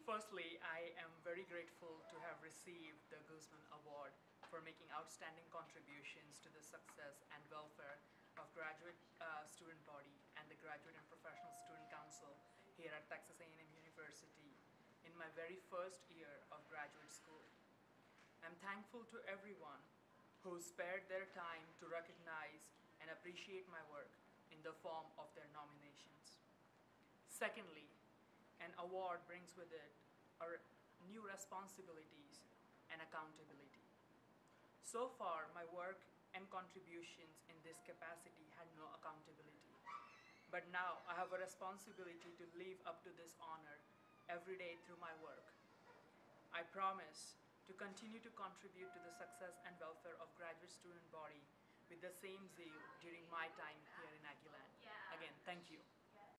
Firstly, I am very grateful to have received the Guseman Award for making outstanding contributions to the success and welfare of graduate student body and the Graduate and Professional Student Council here at Texas A&M University in my very first year of graduate school. I'm thankful to everyone who spared their time to recognize and appreciate my work in the form of their nominations. Secondly, an award brings with it new responsibilities and accountability. So far, my work and contributions in this capacity had no accountability. But now I have a responsibility to live up to this honor every day through my work. I promise to continue to contribute to the success and welfare of graduate student body with the same zeal during my time here in Aguilan. Again, thank you.